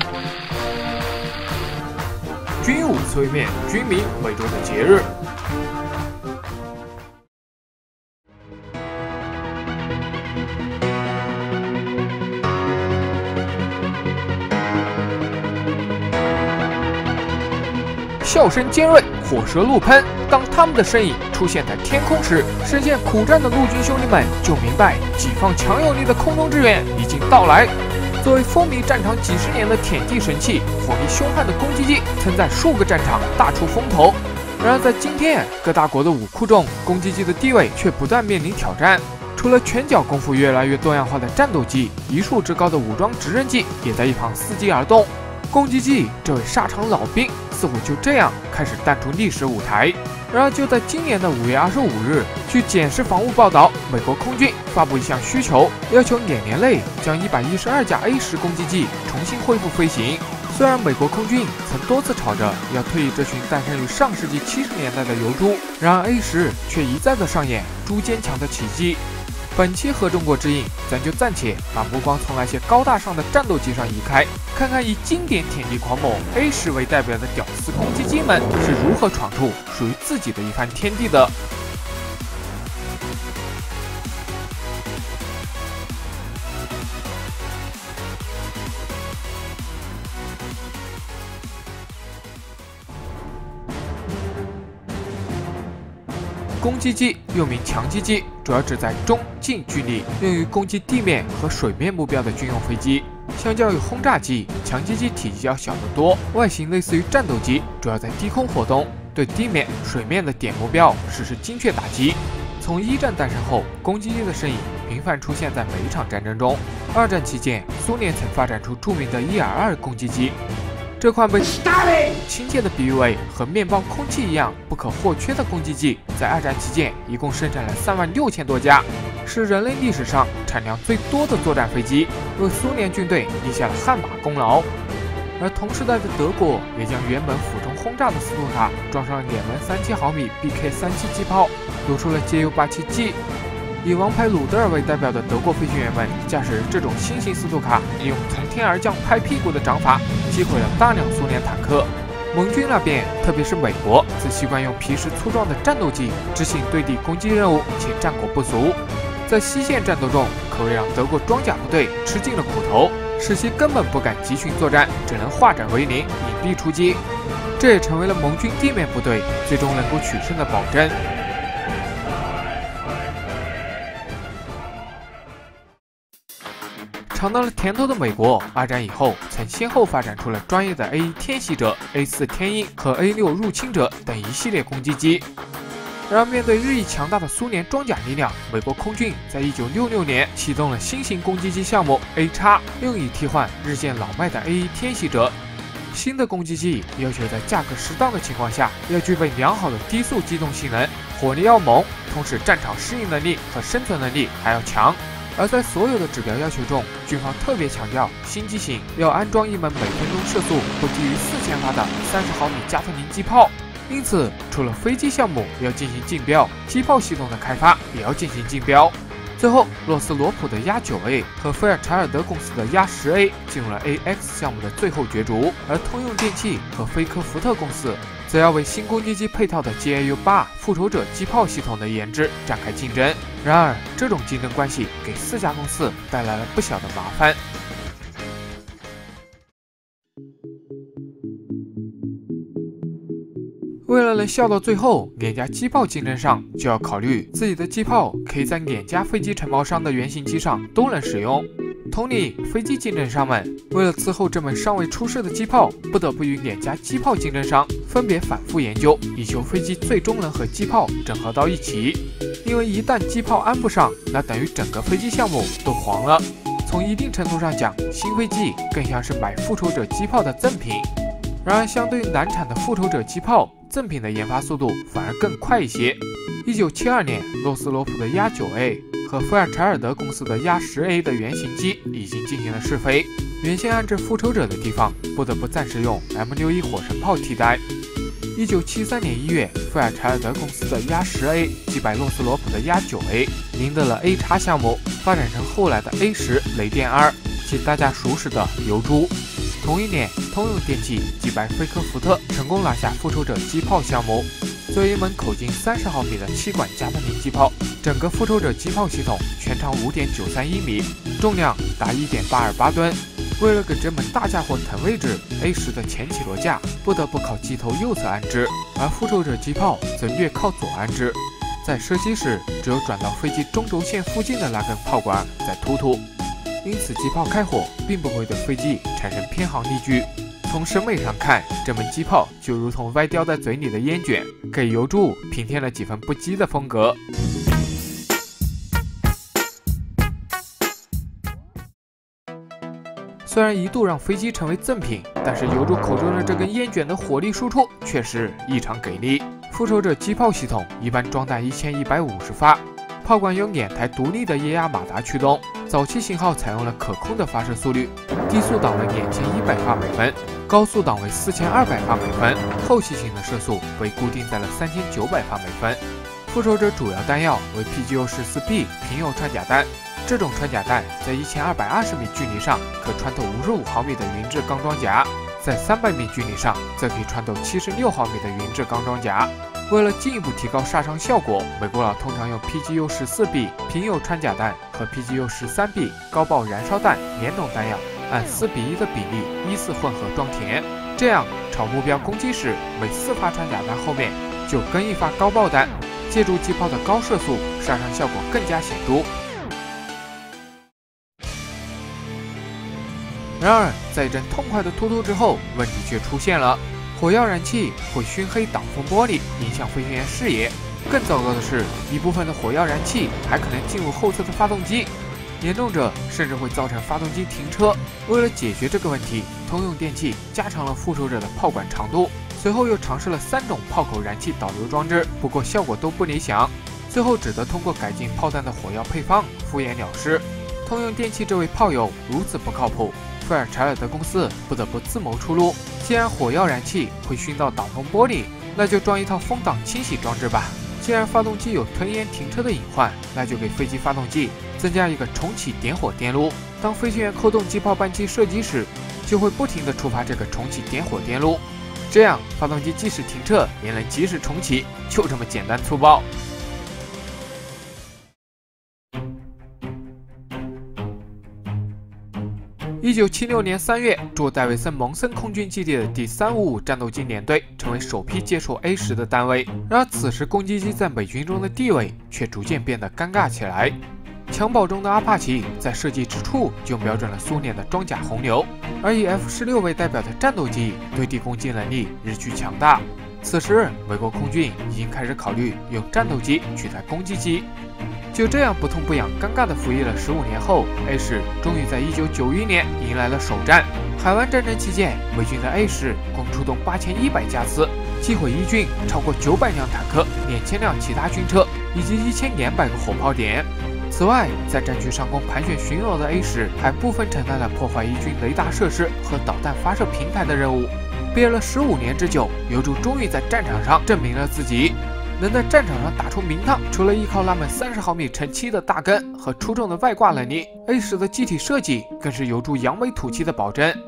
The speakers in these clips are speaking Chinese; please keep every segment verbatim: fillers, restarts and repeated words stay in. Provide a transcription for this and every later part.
军武催面军迷每周的节日。笑声尖锐，火舌怒喷。当他们的身影出现在天空时，深陷苦战的陆军兄弟们就明白，己方强有力的空中支援已经到来。作为风靡战场几十年的舔地神器，火力凶悍的攻击机曾在数个战场大出风头。然而，在今天各大国的武库中，攻击机的地位却不断面临挑战。除了拳脚功夫越来越多样化的战斗机，一术之高的武装直升机也在一旁伺机而动。攻击机这位沙场老兵似乎就这样开始淡出历史舞台。然而就在今年的五月二十五日，据检视防务报道，美国空军发布一项需求，要求两年内将一百一十二架 A 十攻击机重新恢复飞行。虽然美国空军曾多次吵着要退役这群诞生于上世纪七十年代的油猪，然而 A 十却一再的上演猪坚强的奇迹。本期合中国之音，咱就暂且把目光从那些高大上的战斗机上移开，看看以经典舔地狂魔 A 十为代表的屌丝攻击机们是如何闯出属于自己的一番天地的。攻击机又名强击机，主要指在中近距离用于攻击地面和水面目标的军用飞机。相较于轰炸机，强击机体积要小得多，外形类似于战斗机，主要在低空活动，对地面、水面的点目标实施精确打击。从一战诞生后，攻击机的身影频繁出现在每一场战争中。二战期间，苏联曾发展出著名的伊尔二攻击机。这款被亲切的比喻为和面包空气一样不可或缺的攻击机，在二战期间一共生产了三万六千多架，是人类历史上产量最多的作战飞机，为苏联军队立下了汗马功劳。而同时代的德国也将原本俯冲轰炸的斯图卡装上了两门三七毫米 B K 三七 机炮，多出了捷 U 八七 G。以王牌鲁德尔为代表的德国飞行员们驾驶这种新型斯图卡，利用从天而降拍屁股的掌法，击毁了大量苏联坦克。盟军那边，特别是美国，则习惯用皮实粗壮的战斗机执行对地攻击任务，且战果不俗。在西线战斗中，可谓让德国装甲部队吃尽了苦头，使其根本不敢集群作战，只能化整为零，隐蔽出击。这也成为了盟军地面部队最终能够取胜的保证。尝到了甜头的美国，二战以后曾先后发展出了专业的 A 一天袭者、A 四天鹰和 A 六入侵者等一系列攻击机。然而，面对日益强大的苏联装甲力量，美国空军在一九六六年启动了新型攻击机项目 A 叉，用以替换日渐老迈的 A 一天袭者。新的攻击机要求在价格适当的情况下，要具备良好的低速机动性能，火力要猛，同时战场适应能力和生存能力还要强。而在所有的指标要求中，军方特别强调新机型要安装一门每分钟射速不低于四千发的三十毫米加特林机炮。因此，除了飞机项目要进行竞标，机炮系统的开发也要进行竞标。最后，洛斯罗普的压 九 A 和菲尔柴尔德公司的压 十 A 进入了 A X 项目的最后角逐，而通用电气和菲科福特公司则要为新攻击机配套的 J A U 八 复仇者机炮系统的研制展开竞争。然而，这种竞争关系给四家公司带来了不小的麻烦。为了能笑到最后，两家机炮竞争上就要考虑自己的机炮可以在两家飞机承包商的原型机上都能使用。同理，飞机竞争商们为了伺候这门尚未出世的机炮，不得不与两家机炮竞争商分别反复研究，以求飞机最终能和机炮整合到一起。因为一旦机炮安不上，那等于整个飞机项目都黄了。从一定程度上讲，新飞机更像是买复仇者机炮的赠品。然而，相对于难产的复仇者机炮，赠品的研发速度反而更快一些。一九七二年，洛斯罗普的压 九 A 和菲尔柴尔德公司的压 十 A 的原型机已经进行了试飞，原先安置复仇者的地方不得不暂时用 M 六十一 火神炮替代。一九七三年一月，菲尔柴尔德公司的压 十 A 击败洛斯罗普的压 九 A， 赢得了 A 叉项目，发展成后来的 A 十雷电二，即大家熟识的油猪。 同一年，通用电气击败菲克福特，成功拿下复仇者机炮项目。作为一门口径三十毫米的气管加特林机炮，整个复仇者机炮系统全长五点九三一米，重量达一点八二八吨。为了给这门大家伙腾位置 ，A 十的前起落架不得不靠机头右侧安置，而复仇者机炮则略靠左安置。在射击时，只有转到飞机中轴线附近的那根炮管在突突，因此机炮开火并不会对飞机产生偏航力矩。从审美上看，这门机炮就如同歪叼在嘴里的烟卷，给油柱平添了几分不羁的风格。虽然一度让飞机成为赠品，但是油柱口中的这根烟卷的火力输出确实异常给力。复仇者机炮系统一般装弹一千一百五十发，炮管由两台独立的液压马达驱动。早期型号采用了可控的发射速率，低速档为两千一百发每分，高速档为四千二百发每分，后期型的射速被固定在了三千九百发每分。复仇者主要弹药为 P G U 十四 B 平油穿甲弹，这种穿甲弹在一千二百二十米距离上可穿透五十五毫米的云质钢装甲，在三百米距离上则可以穿透七十六毫米的云质钢装甲。为了进一步提高杀伤效果，美国佬通常用 P G U 十四 B 平油穿甲弹和 P G U 十三 B 高爆燃烧弹联动弹药，按四比一的比例依次混合装填。这样朝目标攻击时，每四发穿甲弹后面就跟一发高爆弹，借助机炮的高射速，杀伤效果更加显著。然而，在一阵痛快的突突之后，问题却出现了。火药燃气会熏黑挡风玻璃，影响飞行员视野。更糟糕的是，一部分的火药燃气还可能进入后侧的发动机，严重者甚至会造成发动机停车。为了解决这个问题，通用电气加长了复仇者的炮管长度，随后又尝试了三种炮口燃气导流装置，不过效果都不理想，最后只得通过改进炮弹的火药配方敷衍了事。通用电气这位炮友如此不靠谱，费尔柴尔德公司不得不自谋出路。既然火药燃气会熏到挡风玻璃，那就装一套风挡清洗装置吧。既然发动机有吞烟停车的隐患，那就给飞机发动机增加一个重启点火电路。当飞行员扣动机炮扳机射击时，就会不停地触发这个重启点火电路，这样发动机即使停车也能及时重启，就这么简单粗暴。一九七六年三月，驻戴维森蒙森空军基地的第三五五战斗机联队成为首批接受 A 十的单位。然而，此时攻击机在美军中的地位却逐渐变得尴尬起来。襁褓中的阿帕奇在设计之初就瞄准了苏联的装甲洪流，而以 F 十六为代表的战斗机对地攻击能力日趋强大。此时，美国空军已经开始考虑用战斗机取代攻击机。就这样不痛不痒、尴尬地服役了十五年后 ，A 十终于在一九九一年迎来了首战。海湾战争期间，美军的 A 十共出动八千一百架次，击毁伊军超过九百辆坦克、两千辆其他军车以及一千两百个火炮点。此外，在战区上空盘旋巡逻的 A 十还部分承担了破坏伊军雷达设施和导弹发射平台的任务。憋了十五年之久，油柱终于在战场上证明了自己。能在战场上打出名堂，除了依靠那门三十毫米乘七的大根和出众的外挂能力 ，A 十的机体设计更是有助扬眉吐气的保证。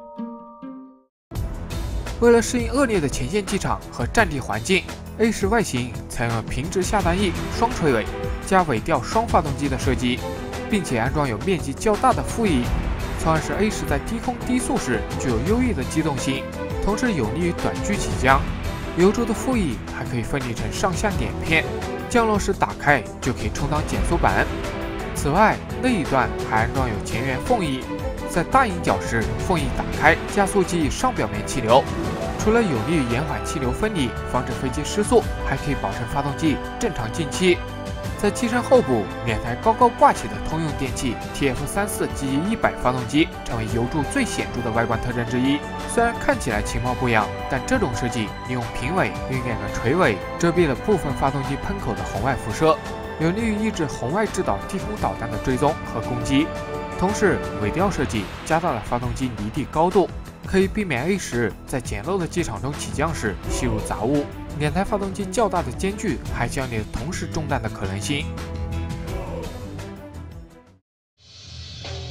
为了适应恶劣的前线机场和战地环境 ，A 十外形采用了平直下弹翼、双垂尾加尾吊双发动机的设计，并且安装有面积较大的副翼，从而使 A 十在低空低速时具有优异的机动性，同时有利于短距起降。油柱的副翼还可以分离成上下两片，降落时打开就可以充当减速板。此外，内翼段还安装有前缘缝翼，在大引脚时缝翼打开，加速机翼上表面气流。除了有利于延缓气流分离，防止飞机失速，还可以保证发动机正常进气。在机身后部，两台高高挂起的通用电气 T F 三十四 G E 一百发动机成为油柱最显著的外观特征之一。虽然看起来其貌不扬，但这种设计利用平尾与两个垂尾遮蔽了部分发动机喷口的红外辐射，有利于抑制红外制导地空导弹的追踪和攻击。同时，尾吊设计加大了发动机离地高度，可以避免 A 十在简陋的机场中起降时吸入杂物。两台发动机较大的间距还降低了同时中弹的可能性。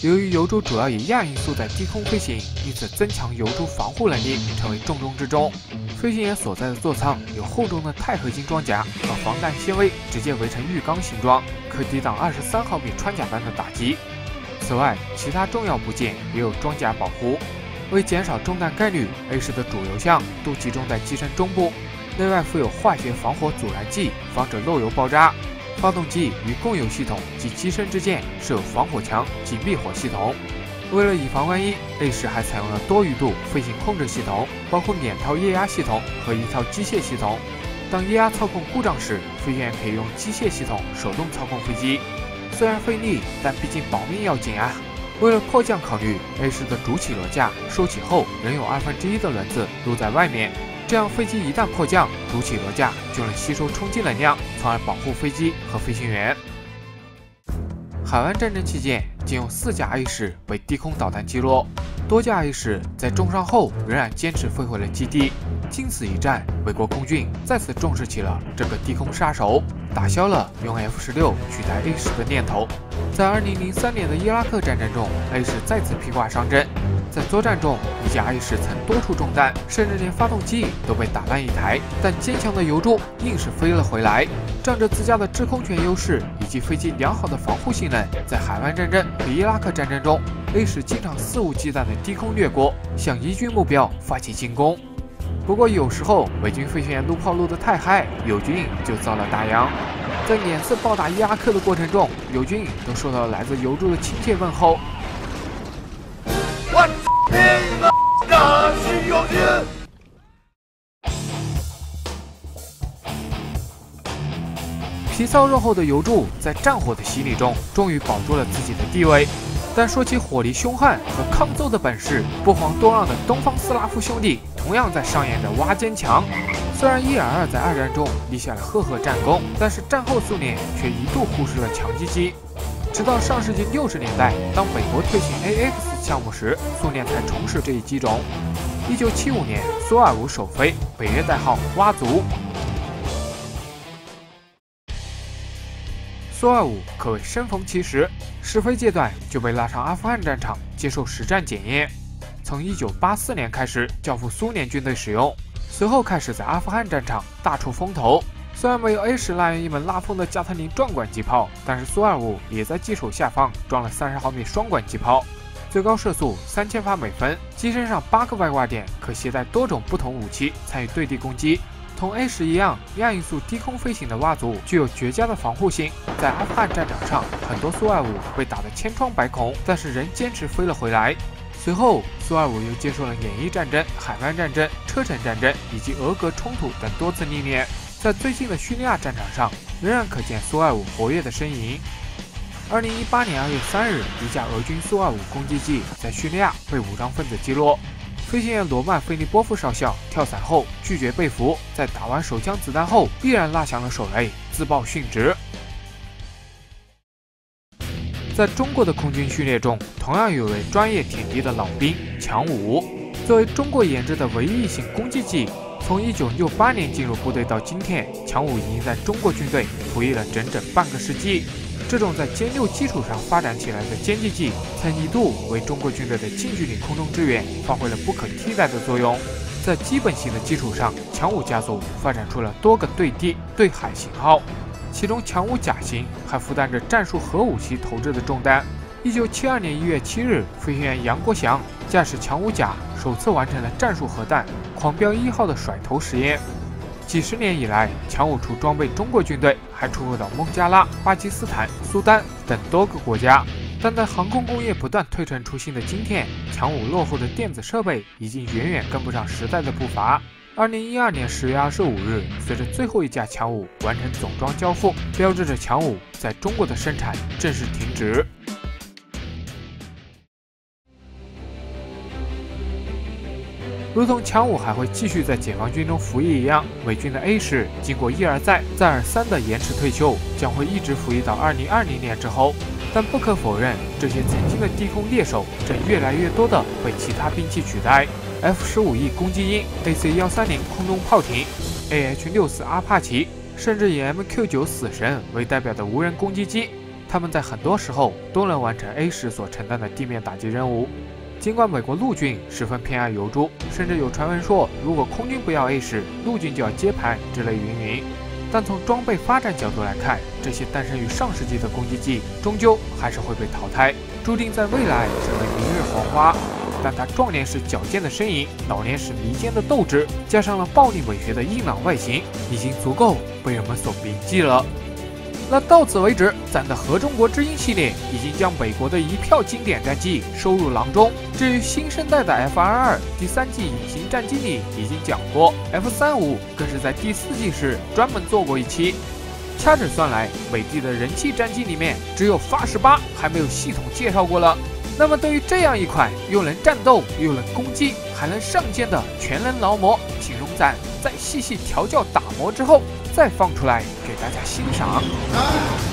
由于油柱主要以亚音速在低空飞行，因此增强油柱防护能力成为重中之重。飞行员所在的座舱有厚重的钛合金装甲和防弹纤维直接围成浴缸形状，可抵挡二十三毫米穿甲弹的打击。此外，其他重要部件也有装甲保护。为减少中弹概率 ，A 十的主油箱都集中在机身中部，内外附有化学防火阻燃剂，防止漏油爆炸。发动机与供油系统及机身之间设有防火墙及灭火系统。为了以防万一 ，A 十还采用了多鱼度飞行控制系统，包括两套液压系统和一套机械系统。当液压操控故障时，飞行员可以用机械系统手动操控飞机。虽然费力，但毕竟保命要紧啊！为了迫降考虑 ，A 十的主起落架收起后仍有二分之一的轮子露在外面。这样，飞机一旦迫降，主起落架就能吸收冲击能量，从而保护飞机和飞行员。海湾战争期间，仅有四架 A 十被低空导弹击落，多架 A 十在重伤后仍然坚持飞回了基地。经此一战，美国空军再次重视起了这个低空杀手，打消了用 F 十六取代 A 十的念头。在二零零三年的伊拉克战争中 ，A 十再次披挂上阵。在作战中，一架 A 十曾多处中弹，甚至连发动机都被打烂一台，但坚强的油柱硬是飞了回来。仗着自家的制空权优势以及飞机良好的防护性能，在海湾战争和伊拉克战争中 ，A 十经常肆无忌惮的低空掠过，向敌军目标发起进攻。不过有时候美军飞行员撸炮撸得太嗨，友军就遭了大殃。在两次暴打伊拉克的过程中，友军都受到了来自油柱的亲切问候。我你妈！那是友军！皮糙肉厚的油柱在战火的洗礼中，终于保住了自己的地位。但说起火力凶悍和抗揍的本事，不遑多让的东方斯拉夫兄弟同样在上演着挖坚墙。虽然伊尔二在二战中立下了赫赫战功，但是战后苏联却一度忽视了强击机。直到上世纪六十年代，当美国推行 A X 项目时，苏联才重视这一机种。一九七五年，苏二五首飞，北约代号蛙族。苏二五可谓生逢其时，试飞阶段就被拉上阿富汗战场接受实战检验。从一九八四年开始交付苏联军队使用，随后开始在阿富汗战场大出风头。虽然没有 A 十那样一门拉风的加特林转管机炮，但是苏二五也在机首下方装了三十毫米双管机炮，最高射速三千发每分，机身上八个外挂点，可携带多种不同武器参与对地攻击。同 A 十一样，亚音速低空飞行的蛙族具有绝佳的防护性。在阿富汗战场上，很多苏二五被打得千疮百孔，但是仍坚持飞了回来。随后，苏二五又接受了演艺战争、海湾战争、车臣战争以及俄格冲突等多次历练。在最近的叙利亚战场上，仍然可见苏二五活跃的身影。二零一八年二月三日，一架俄军苏二五攻击机在叙利亚被武装分子击落。飞行员罗曼·菲利波夫少校跳伞后拒绝被俘，在打完手枪子弹后，毅然拉响了手雷，自报殉职。在中国的空军序列中，同样有位专业舔地的老兵强五。作为中国研制的唯一一型攻击机，从一九六八年进入部队到今天，强五已经在中国军队服役了整整半个世纪。这种在歼六基础上发展起来的歼击机，曾一度为中国军队的近距离空中支援发挥了不可替代的作用。在基本型的基础上，强五家族发展出了多个对地、对海型号，其中强五甲型还负担着战术核武器投掷的重担。一九七二年一月七日，飞行员杨国祥驾驶强五甲首次完成了战术核弹狂飙一号的甩头实验。几十年以来，强五除装备中国军队，还出入到孟加拉、巴基斯坦、苏丹等多个国家。但在航空工业不断推陈出新的今天，强五落后的电子设备已经远远跟不上时代的步伐。二零一二年十月二十五日，随着最后一架强五完成总装交付，标志着强五在中国的生产正式停止。如同强五还会继续在解放军中服役一样，美军的 A 十经过一而再、再而三的延迟退休，将会一直服役到二零二零年之后。但不可否认，这些曾经的低空猎手正越来越多的被其他兵器取代。F 十五 E 攻击鹰、A C 一三零空中炮艇、A H 六四阿帕奇，甚至以 M Q 九死神为代表的无人攻击机， 他们在很多时候都能完成 A 十所承担的地面打击任务。尽管美国陆军十分偏爱油猪，甚至有传闻说，如果空军不要 A 十，陆军就要接盘之类云云。但从装备发展角度来看，这些诞生于上世纪的攻击机终究还是会被淘汰，注定在未来成为明日黄花。但它壮年时矫健的身影，老年时弥坚的斗志，加上了暴力美学的硬朗外形，已经足够被人们所铭记了。那到此为止，咱的合中国之鹰系列已经将美国的一票经典战机收入囊中。至于新生代的 F 二十二，第三季隐形战机里已经讲过 ，F 三十五更是在第四季时专门做过一期。掐指算来，美帝的人气战机里面只有发十八还没有系统介绍过了。那么对于这样一款又能战斗又能攻击还能上舰的全能劳模，请容咱在细细调教打磨之后再放出来给大家欣赏。